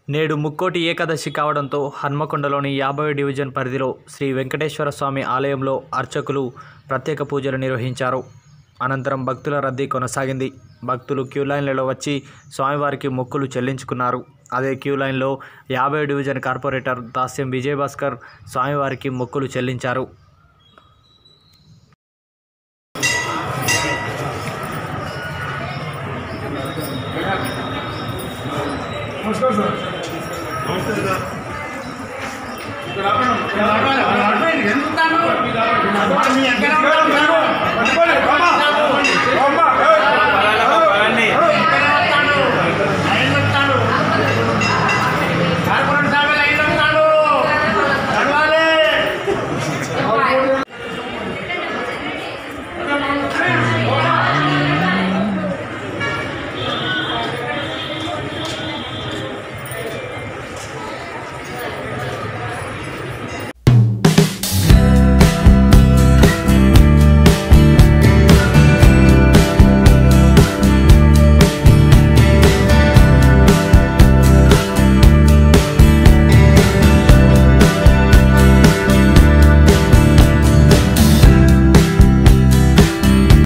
నేడు ముక్కోటి ఏకాదశి కావడంతో హన్మకొండలోని 50వ డివిజన్ పరిధిలో శ్రీ వెంకటేశ్వర స్వామి ఆలయంలో అర్చకులు ప్రత్యేక పూజలు నిర్వహించారు. అనంతరం భక్తుల రద్దీ కొనసాగింది. భక్తులు క్యూ లైన్లలో వచ్చి స్వామివారికి మొక్కులు చెల్లించుకున్నారు. అదే క్యూ లైన్లో 50వ డివిజన్ కార్పొరేటర్ దాస్యం విజయభాస్కర్ స్వామివారికి మొక్కులు చెల్లించారు. నమస్తే సార్.